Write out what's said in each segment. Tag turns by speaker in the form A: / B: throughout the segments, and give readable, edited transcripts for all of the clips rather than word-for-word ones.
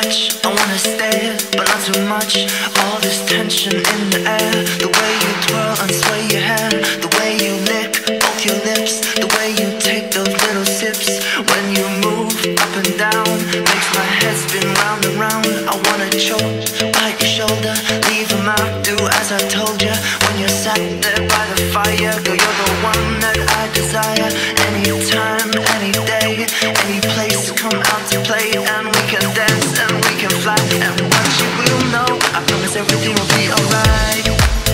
A: touch, I wanna stare, but not too much. All this tension in the air, the way you twirl and sway your hair, the way you lick both your lips, the way you take those little sips. When you move up and down, makes my head spin round and round. I wanna choke, bite your shoulder, leave a mark, do as I told you. When you're sat there by the fire, girl, you're the one that I desire. Anytime, any day, any place, come out to play. And we can dance and we can fly. And once you will know, I promise everything will be alright.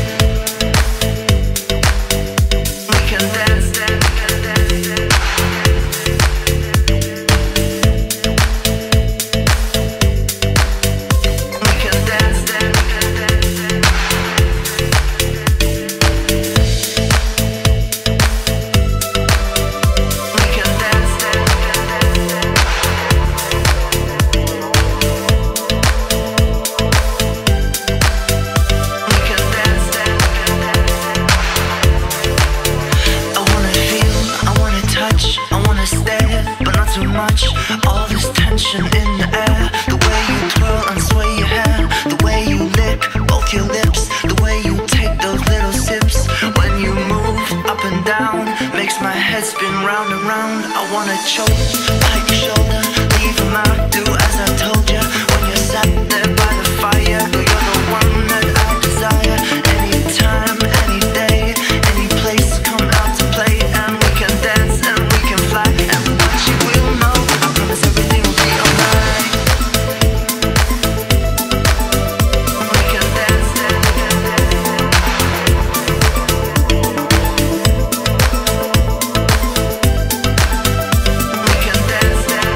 A: We can dance, dance, dance, dance, dance. We can dance, dance, dance, dance, dance. We can dance, dance, dance, dance, dance. We can dance, dance, dance, dance, dance. I wanna feel, I wanna touch, I wanna stare, but not too much. All this tension in the air, the way you twirl and sway your hair, the way you lick both your lips, the way you take those little sips. When you move up and down, makes my head spin round and round. I wanna choke, bite your shoulder, leave a mark, do as I told you. When you're sat there by the fire, girl, you're the one that I desire. Anytime, any day, any place, come out to play. And we can dance and we can fly. And once you will know, I promise everything will be alright. We can dance, dance, dance, dance, dance. We can dance, dance,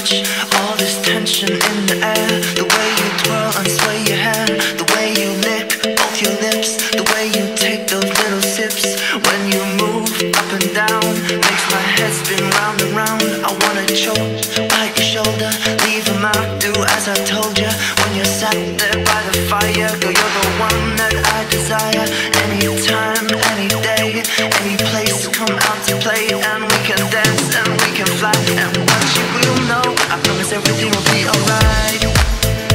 A: touch, all this tension in the air. The way you twirl and sway your hair, the way you lick both your lips, the way you take those little sips. When you move up and down, makes my head spin round and round. I wanna choke, bite your shoulder, leave a mark, do as I told you. When you're sat there by the fire, girl, you're the one that I desire. Anytime, any day, any place, come out to play. And we can dance and we can fly. And once you will know, I promise everything will be alright.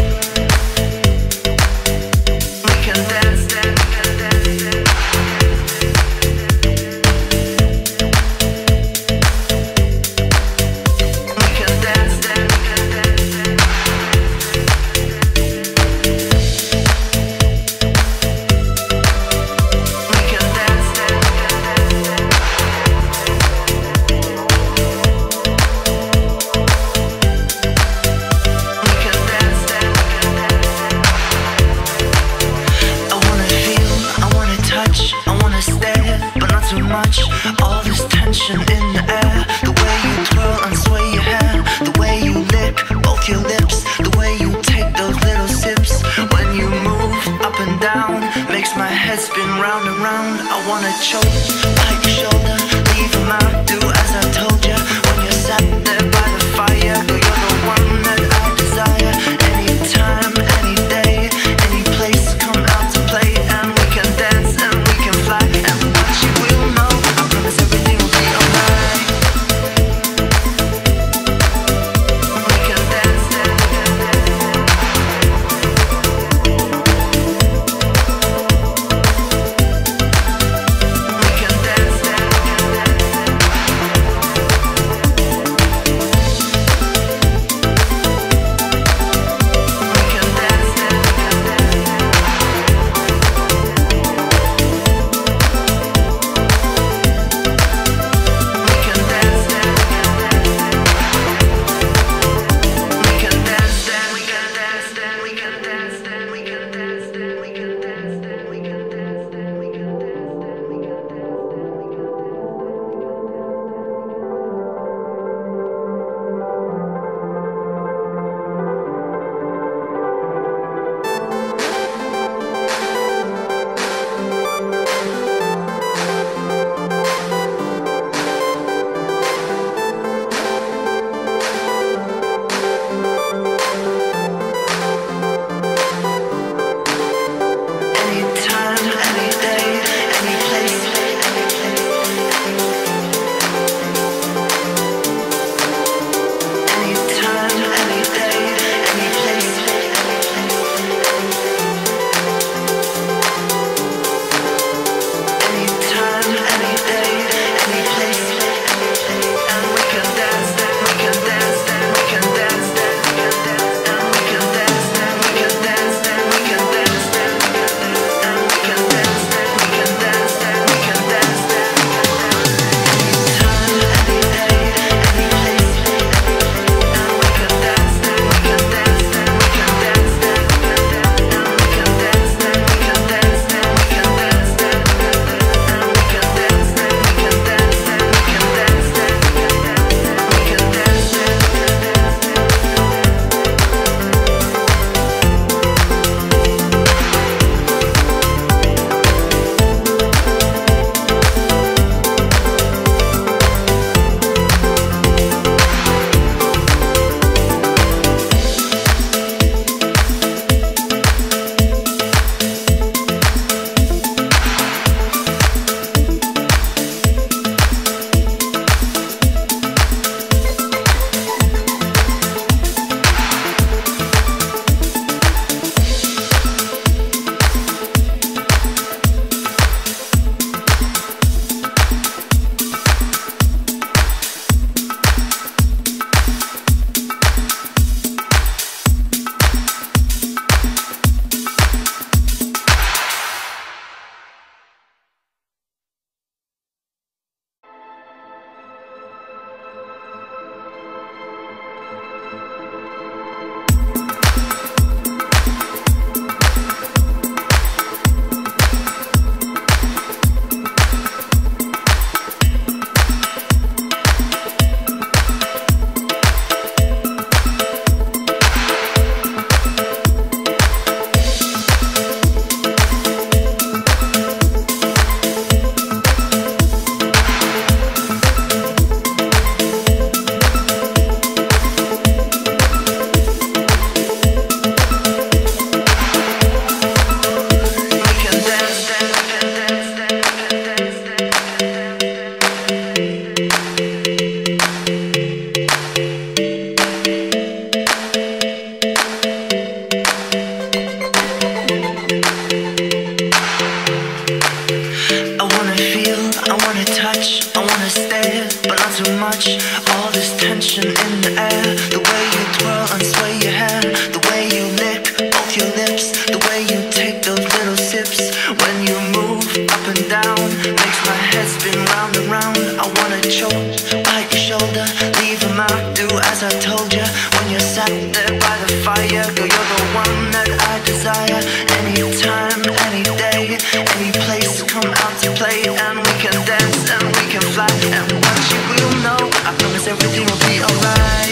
A: twirl and sway your hair, the way you lick both your lips, the way you take those little sips. When you move up and down, makes my head spin round and round. I wanna choke, bite your shoulder, leave a mark, do as I told ya. When you're sat there by the fire, girl, you're the one that I desire. Anytime, any day, any place, come out to play. And we can dance and we can fly. And once you will know, I promise everything will be alright.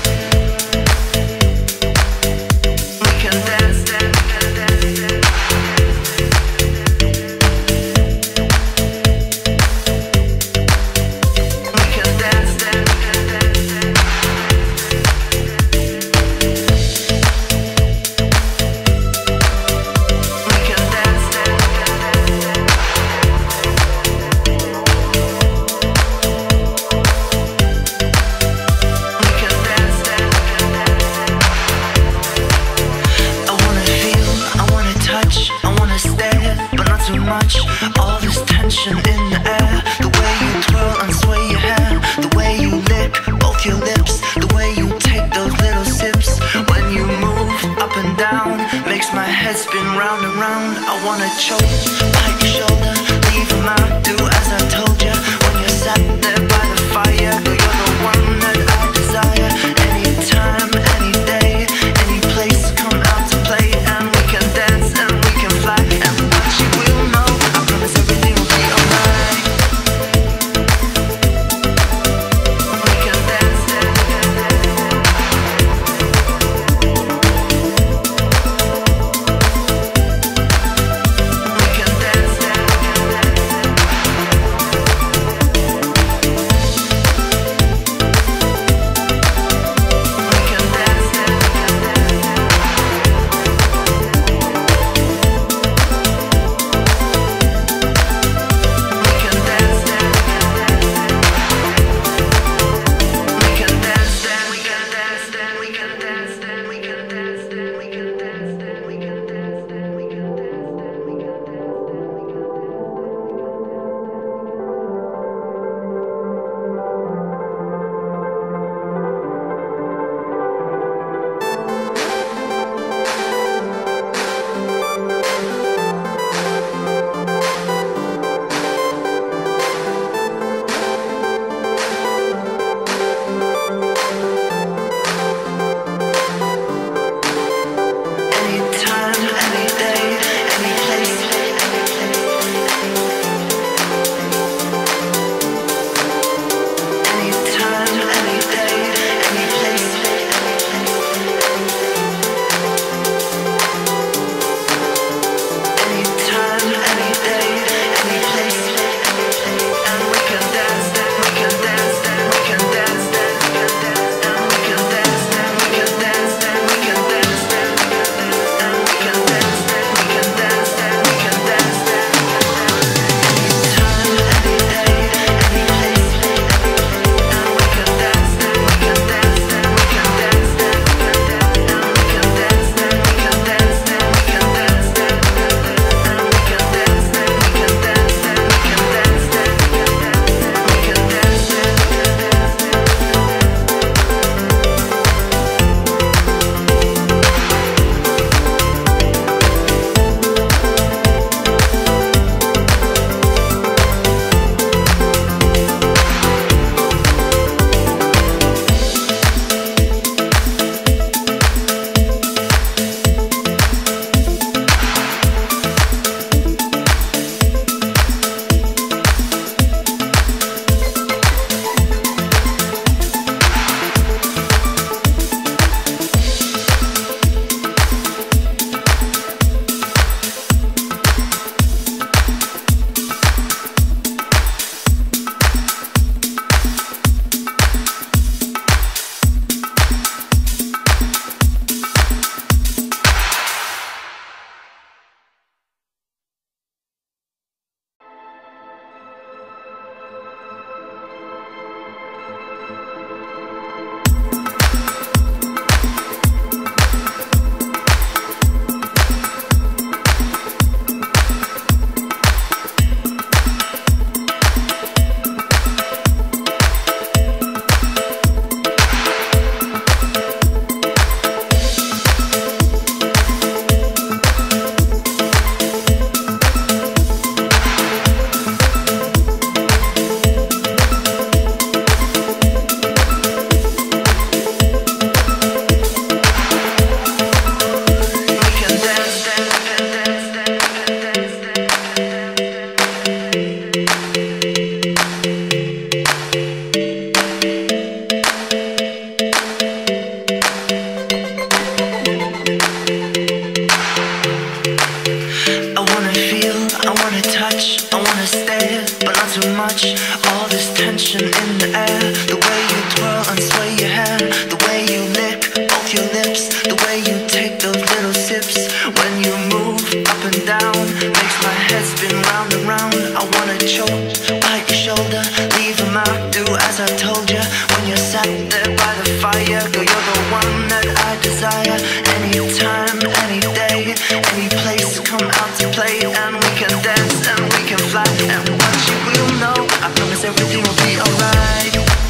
A: We can dance, dance, dance, dance, dance. All this tension in the air, the way you twirl and sway your hair, the way you lick both your lips, the way you take those little sips. When you move up and down, makes my head spin round and round. I wanna choke, bite your shoulder, leave a mark, do as I told ya. When you're sat there by the fire, girl, you're the one that I desire. Anytime, any day, any place, come out to play. And we can dance and we can fly. And once you will know, I promise everything will be alright. We can dance, dance, dance, dance. We can dance. one that I desire. Anytime, any day, any place, come out to play. And we can dance and we can fly. And what you will know, I promise everything will be alright.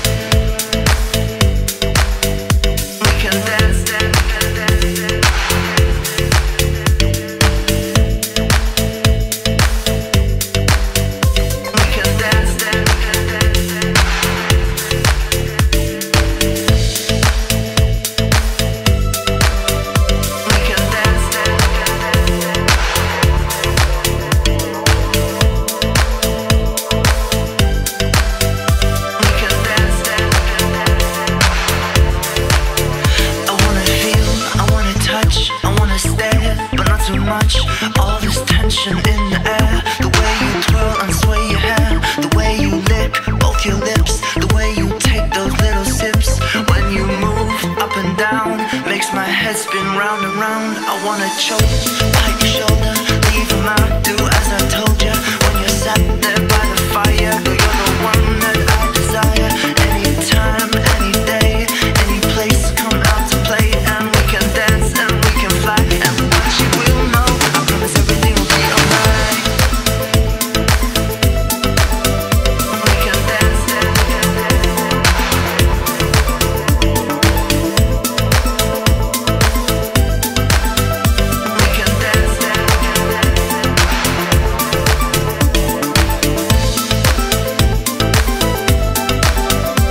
A: We can dance, dance, dance, dance, dance. All this tension in the air, the way you twirl and sway your hair, the way you lick both your lips, the way you take those little sips. When you move up and down, makes my head spin round and round. I wanna choke, bite your shoulder, leave a mark, do as I told ya. When you're sat there by the fire, girl, you're the one that I desire. Anytime, any day, any place, come out to play. And we can dance and we can fly. And what you will know, I promise everything will be alright. We can dance, dance, dance, dance. We can dance, dance, dance, dance.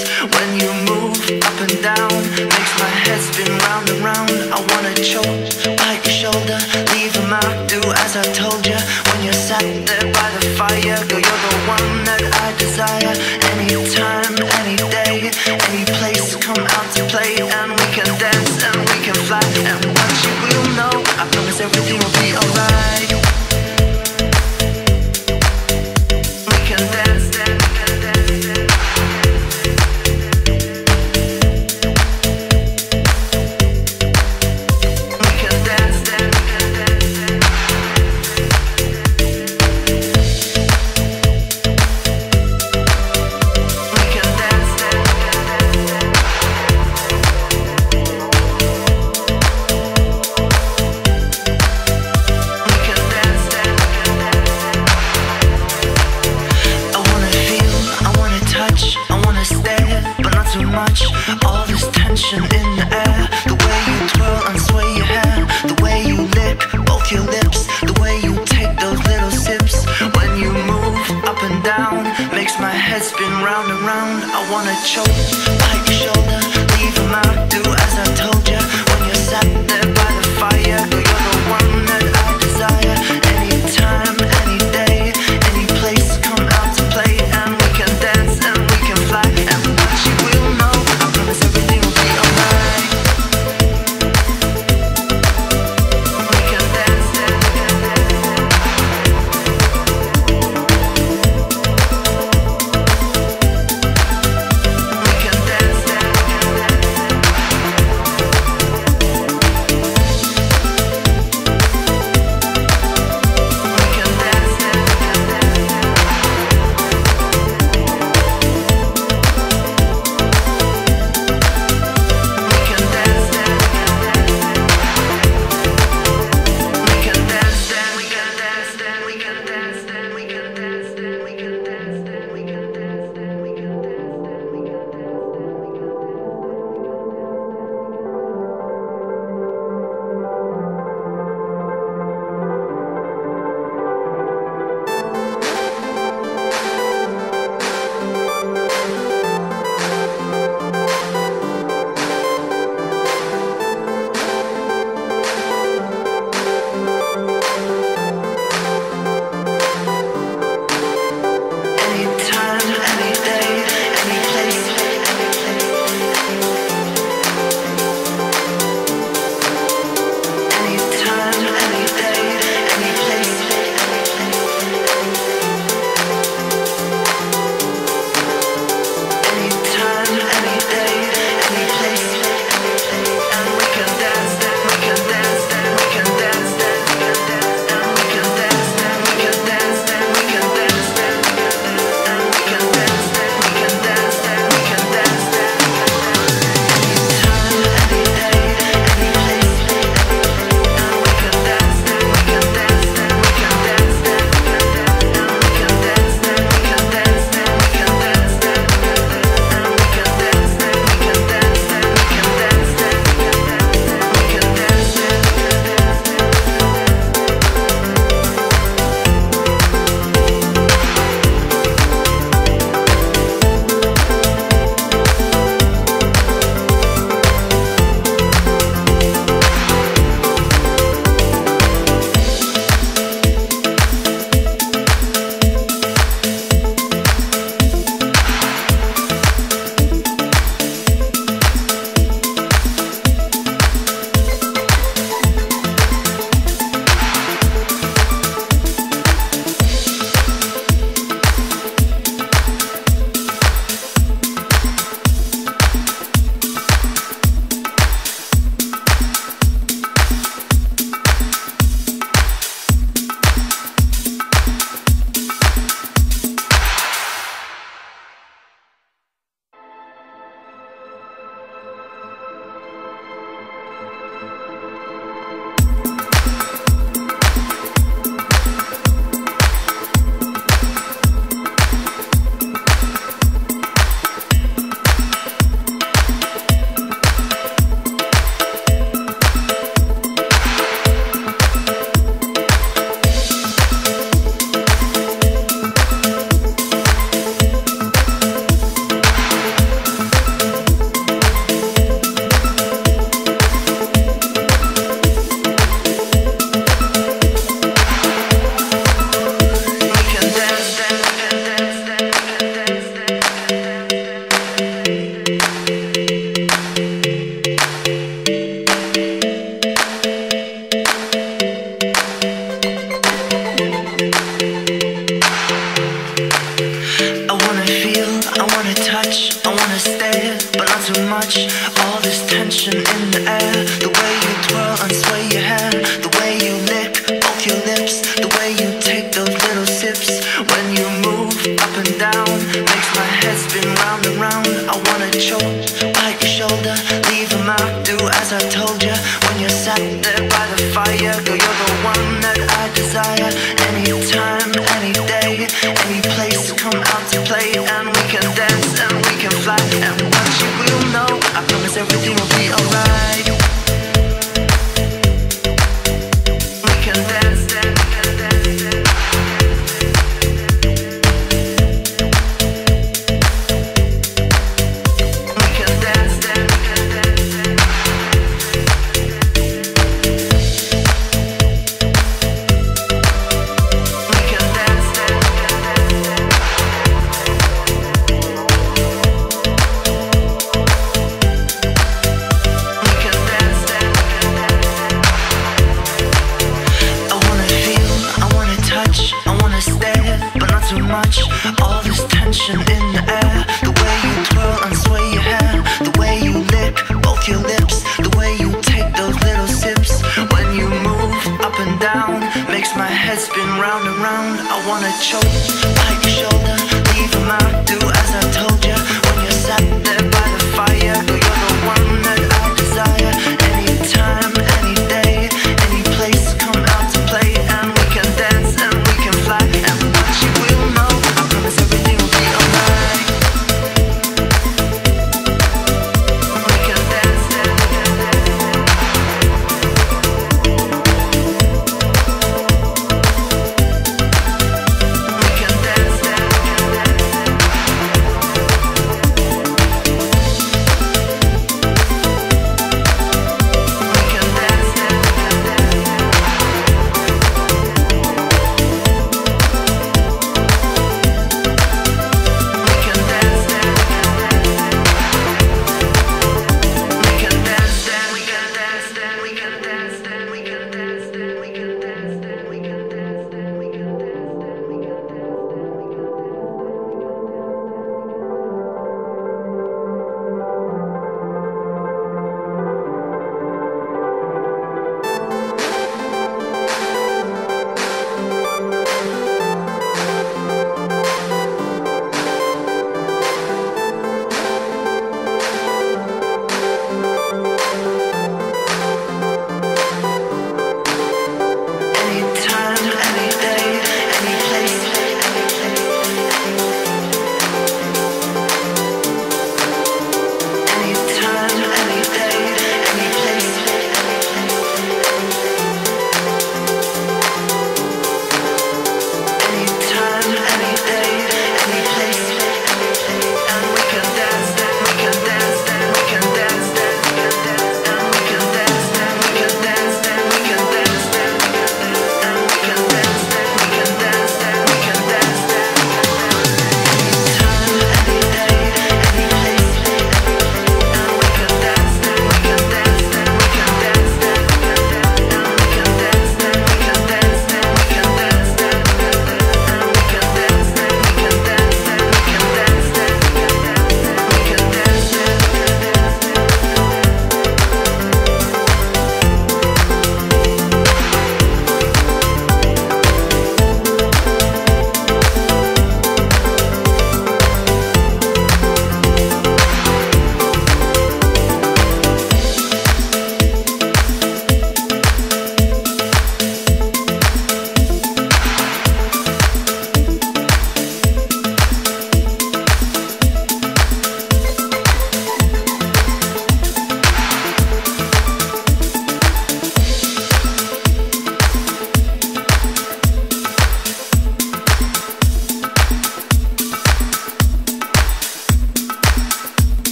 A: lips. When you move up and down, makes my head spin round and round. I wanna choke, bite your shoulder, leave a mark, do as I told you. When you're sat there by the fire, girl, you're the one that I desire. Anytime, any day, any place, come out to play. And we can dance and we can fly. And once you will know, I promise everything will be alright. We can dance, dance, dance, dance, dance. All this tension in the air, the way you twirl and sway your hair, the way you lick both your lips, the way you take those little sips. When you move up and down, makes my head spin round and round. I wanna choke, bite your shoulder, leave a mark, do as I told you. When you're sat there by the fire, girl, you're the one that I desire. Anytime, any day, any place, come out to play. And we can dance and we can fly. And once you will know, I promise everything will be alright. We can dance, dance, dance, dance. We can dance, dance, dance, dance. wanna stare, but not too much. All this tension in the air, the way you twirl and sway your hair, the way you lick both your lips, the way you take those little sips. When you move up and down, makes my head spin round and round. I wanna choke, bite your shoulder, leave a mark, do as I told you. When you're sat there by the fire, girl, you're the one that I desire. Anytime, any day, any place, come out to play. And we can dance and we can fly. And once you will know, I promise everything will be alright. We can dance, dance, dance, dance, dance. We can dance, dance, dance, dance, dance. We can dance, dance, dance, dance, dance.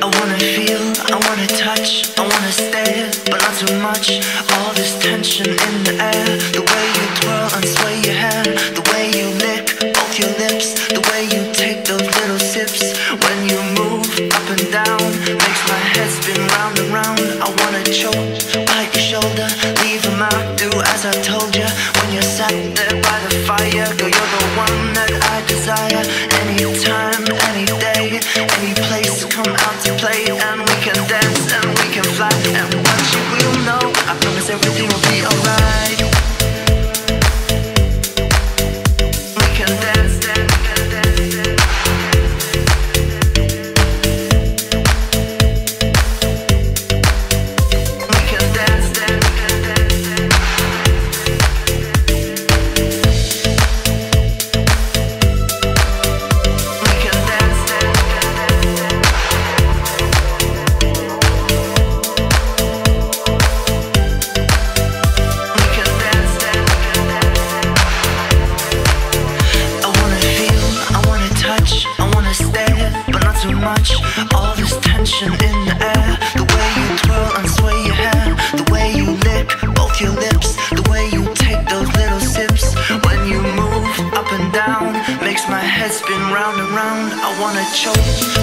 A: I wanna feel, I wanna touch, I wanna stare, but not too much. All this tension in the air, the way you twirl and sway your hair, the way you lick both your lips, the way you take those little sips. When you move up and down, makes my head spin round and round. I wanna choke, bite your shoulder, leave a mark, do as I told you. When you're sat there by the fire, girl, you're the one that I desire. Anytime, any day, any place, come out to play, and we can dance and we can fly. And once you will know, I promise everything will be alright. We can dance, dance, dance, dance, dance. We can dance, dance, dance, dance, dance. We can dance, dance, dance, dance, dance. We can dance, dance, dance, dance. I wanna feel, I wanna touch, I wanna stare, but not too much. All this tension in the air, the way you twirl and sway your hair, the way you lick both your lips, the way you take those little sips. When you move up and down, makes my head spin round and round. I wanna choke,